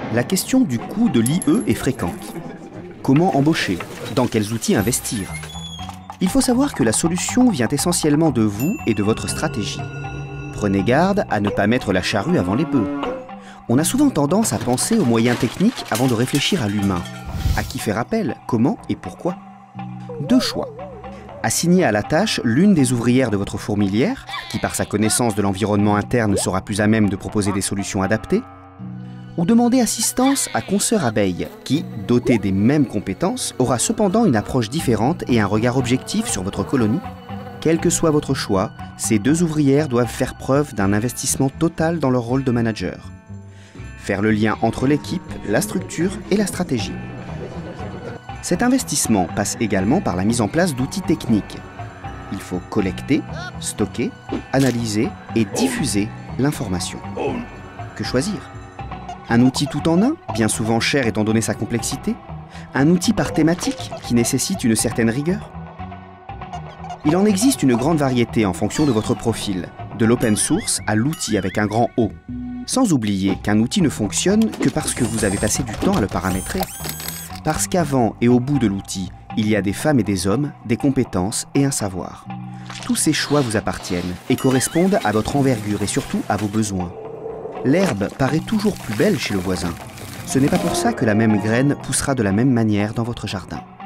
La question du coût de l'IE est fréquente. Comment embaucher? Dans quels outils investir? Il faut savoir que la solution vient essentiellement de vous et de votre stratégie. Prenez garde à ne pas mettre la charrue avant les bœufs. On a souvent tendance à penser aux moyens techniques avant de réfléchir à l'humain. À qui faire appel, comment et pourquoi? Deux choix. Assigner à la tâche l'une des ouvrières de votre fourmilière, qui par sa connaissance de l'environnement interne sera plus à même de proposer des solutions adaptées, ou demander assistance à consoeur abeille, qui, dotée des mêmes compétences, aura cependant une approche différente et un regard objectif sur votre colonie. Quel que soit votre choix, ces deux ouvrières doivent faire preuve d'un investissement total dans leur rôle de manager. Faire le lien entre l'équipe, la structure et la stratégie. Cet investissement passe également par la mise en place d'outils techniques. Il faut collecter, stocker, analyser et diffuser l'information. Que choisir? Un outil tout en un, bien souvent cher étant donné sa complexité? Un outil par thématique qui nécessite une certaine rigueur? Il en existe une grande variété en fonction de votre profil, de l'open source à l'outil avec un grand O. Sans oublier qu'un outil ne fonctionne que parce que vous avez passé du temps à le paramétrer. Parce qu'avant et au bout de l'outil, il y a des femmes et des hommes, des compétences et un savoir. Tous ces choix vous appartiennent et correspondent à votre envergure et surtout à vos besoins. L'herbe paraît toujours plus belle chez le voisin. Ce n'est pas pour ça que la même graine poussera de la même manière dans votre jardin.